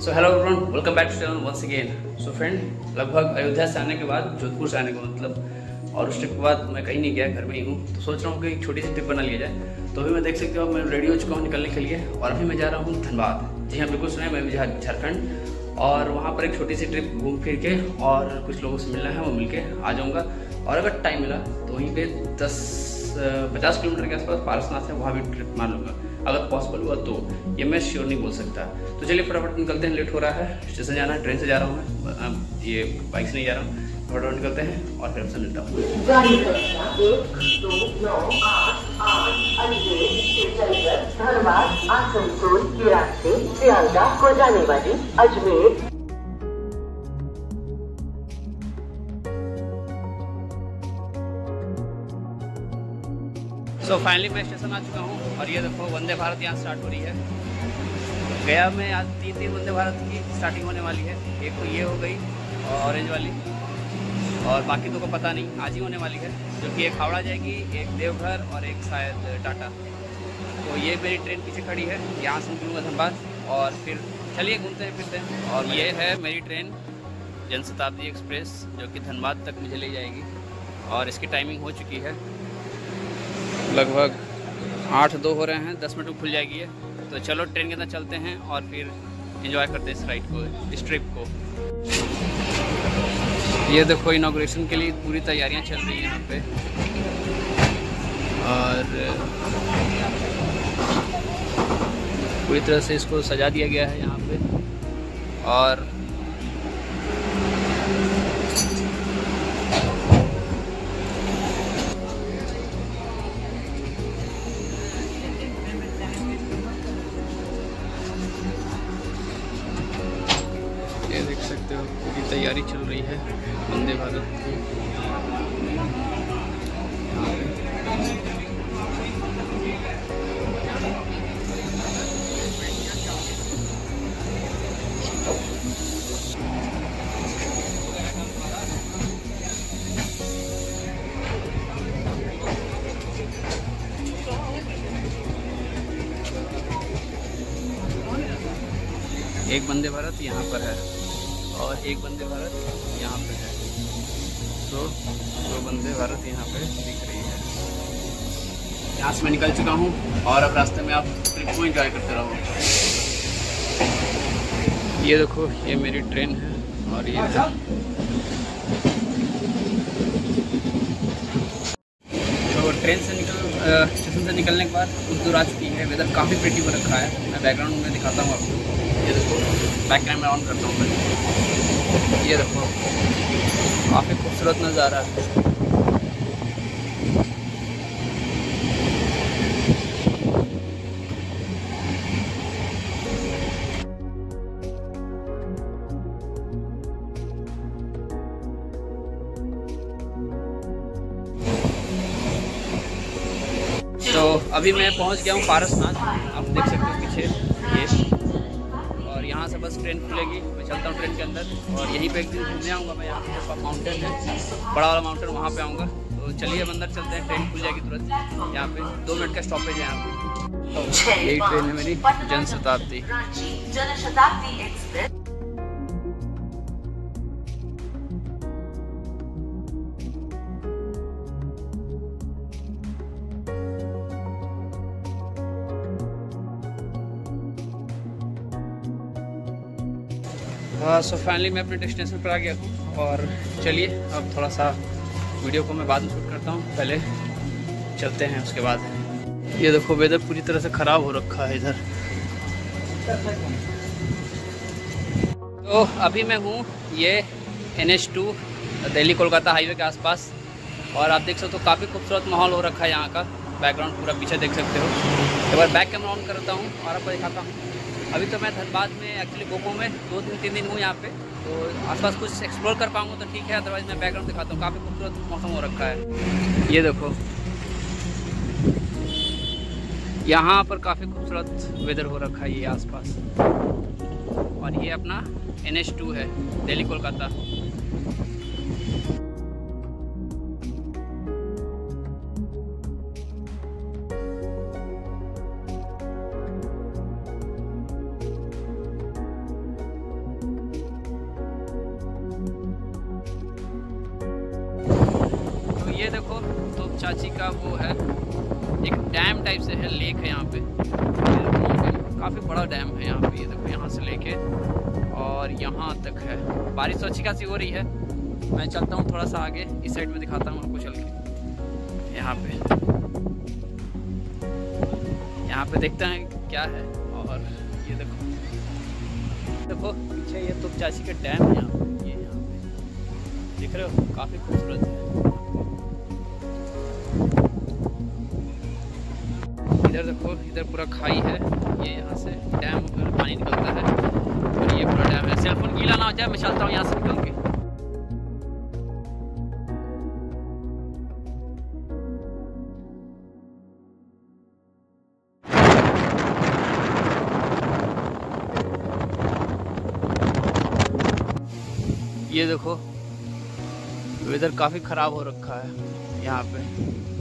So hello everyone, welcome back to channel once again. So friend, लगभग अयोध्या से आने के बाद, जोधपुर से आने का मतलब, और उस ट्रिप के बाद मैं कहीं नहीं गया, घर में ही हूँ। तो सोच रहा हूँ कि एक छोटी सी ट्रिप बना लिया जाए। तो अभी मैं देख सकते हो, मैं रेडी हो चुका हूँ निकलने के लिए, और अभी मैं जा रहा हूँ धनबाद। जी हाँ, बिल्कुल सुना है, मैं भी झारखंड, और वहाँ पर एक छोटी सी ट्रिप घूम फिर के और कुछ लोगों से मिलना है, वो मिल के आ जाऊँगा। और अगर टाइम मिला तो वहीं पर 50 किलोमीटर के आसपास पारसनाथ है, वहाँ भी ट्रिप मार लूँगा अगर पॉसिबल हुआ तो। ये मैं श्योर नहीं बोल सकता। तो चलिए फटाफट निकलते हैं, लेट हो रहा है, स्टेशन जाना है, ट्रेन से जा रहा हूँ मैं, ये बाइक से नहीं जा रहा हूँ। फटाफट निकलते हैं और फिर आपसे मिलता हूँ। धनबाद आसनसोल के रास्ते सियालदाह को जाने वाली अजमेर। सो फाइनली मैं स्टेशन आ चुका हूँ, और ये देखो वंदे भारत यहाँ स्टार्ट हो रही है। गया में आज 3 वंदे भारत की स्टार्टिंग होने वाली है। एक तो ये हो गई ऑरेंज वाली, और बाकी तो को पता नहीं, आज ही होने वाली है, जो कि एक हावड़ा जाएगी, एक देवघर और एक शायद टाटा। तो ये मेरी ट्रेन पीछे खड़ी है, यहाँ से निकलूँगा धनबाद, और फिर चलिए घूमते हैं फिरते हैं। और ये है मेरी ट्रेन जनशताब्दी एक्सप्रेस, जो कि धनबाद तक मुझे ले जाएगी, और इसकी टाइमिंग हो चुकी है, लगभग 8:02 हो रहे हैं, 10 मिनट में खुल जाएगी है। तो चलो ट्रेन के अंदर चलते हैं और फिर एंजॉय करते हैं इस राइड को, इस ट्रिप को। ये देखो इनॉग्रेशन के लिए पूरी तैयारियां चल रही हैं यहाँ पे, और पूरी तरह से इसको सजा दिया गया है यहाँ पे। और ये देख सकते हो पूरी तैयारी चल रही है वंदे भारत की। एक वंदे भारत यहाँ पर है और एक वंदे भारत यहाँ पे है। तो 2 वंदे भारत यहाँ पे दिख रही है। यहाँ से मैं निकल चुका हूँ, और अब रास्ते में आप ट्रिप को एंजॉय करते रहो। ये देखो, ये मेरी ट्रेन है, और ये है। तो ट्रेन से स्टेशन से निकलने के बाद कुछ दूर आ चुकी है। वेदर काफ़ी प्रिटी हो रखा है। मैं बैकग्राउंड में दिखाता हूँ आपको। ये देखो, बैक कैमरा ऑन करता हूँ मैं। ये देखो, काफ़ी खूबसूरत नज़ारा है। तो अभी मैं पहुंच गया हूं पारसनाथ, आप देख सकते हो पीछे ये। और यहाँ से बस ट्रेन खुलेगी, मैं चलता हूँ ट्रेन के अंदर, और यहीं पे एक दिन घूमने आऊँगा मैं। यहाँ पे माउंटेन है, बड़ा वाला माउंटेन, वहाँ पे आऊँगा। तो चलिए अब अंदर चलते हैं, ट्रेन खुल जाएगी तुरंत। यहाँ पे 2 मिनट का स्टॉपेज है यहाँ पे। यही ट्रेन है मेरी जनशताब्दी एक्सप्रेस। सो फाइनली मैं अपने डेस्टिनेशन पर आ गया हूँ, और चलिए अब थोड़ा सा वीडियो को मैं बाद में शूट करता हूँ, पहले चलते हैं उसके बाद। ये देखो, वेदर पूरी तरह से ख़राब हो रखा है इधर। तो अभी मैं हूँ ये NH2 दिल्ली कोलकाता हाईवे के आसपास, और आप देख सकते हो काफ़ी खूबसूरत माहौल हो रखा है यहाँ का। बैकग्राउंड पूरा पीछे देख सकते हो। एक बार बैक कैमरा ऑन करता हूँ और आपको दिखाता हूँ। अभी तो मैं धनबाद में, एक्चुअली गोको में 2-3 दिन हूँ यहाँ पे, तो आसपास कुछ एक्सप्लोर कर पाऊँगा तो ठीक है, अदरवाइज़ मैं बैकग्राउंड दिखाता हूँ। काफ़ी खूबसूरत मौसम हो रखा है। ये देखो, यहाँ पर काफ़ी खूबसूरत वेदर हो रखा है ये आसपास, और ये अपना NH2 है, दिल्ली कोलकाता। ये देखो तो चाची का वो है, एक डैम टाइप से है, लेक है यहाँ पे। काफ़ी बड़ा डैम है यहाँ पे, ये देखो यहाँ से लेके और यहाँ तक है। बारिश तो अच्छी खासी हो रही है। मैं चलता हूँ थोड़ा सा आगे, इस साइड में दिखाता हूँ आपको चल के। यहाँ पे देखते हैं क्या है। और ये देखो पीछे ये तो चाची का डैम है यहाँ पे, ये यहाँ पे देख रहे हो, काफ़ी खूबसूरत है। इधर देखो, इधर पूरा खाई है, ये यहाँ से डैम पर पानी निकलता है और ये पूरा डैम है। सेलफोन गीला ना हो जाए, मैं चलता हूँ यहाँ से निकल के। ये देखो वेदर काफ़ी ख़राब हो रखा है यहाँ पे।